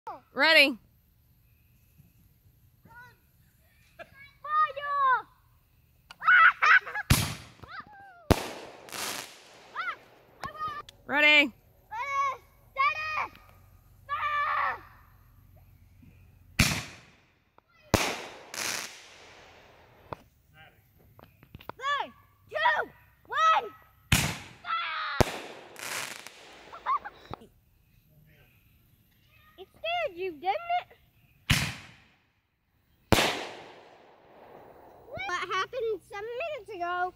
Ready. Ready. It scared you, didn't it? What happened 7 minutes ago?